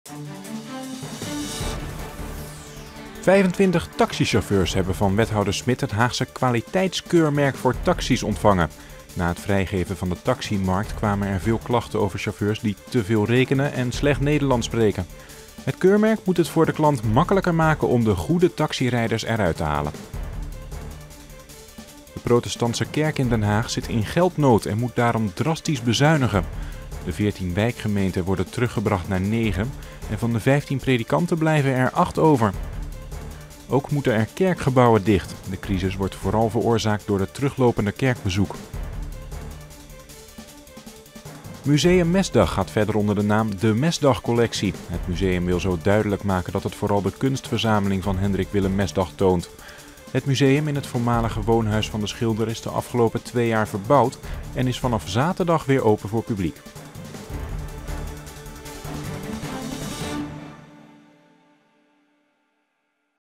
25 taxichauffeurs hebben van wethouder Smit het Haagse kwaliteitskeurmerk voor taxis ontvangen. Na het vrijgeven van de taximarkt kwamen er veel klachten over chauffeurs die te veel rekenen en slecht Nederlands spreken. Het keurmerk moet het voor de klant makkelijker maken om de goede taxirijders eruit te halen. De protestantse kerk in Den Haag zit in geldnood en moet daarom drastisch bezuinigen. De 14 wijkgemeenten worden teruggebracht naar 9 en van de 15 predikanten blijven er 8 over. Ook moeten er kerkgebouwen dicht. De crisis wordt vooral veroorzaakt door de teruglopende kerkbezoek. Museum Mesdag gaat verder onder de naam De Mesdag-collectie. Het museum wil zo duidelijk maken dat het vooral de kunstverzameling van Hendrik Willem Mesdag toont. Het museum in het voormalige woonhuis van de schilder is de afgelopen 2 jaar verbouwd en is vanaf zaterdag weer open voor publiek.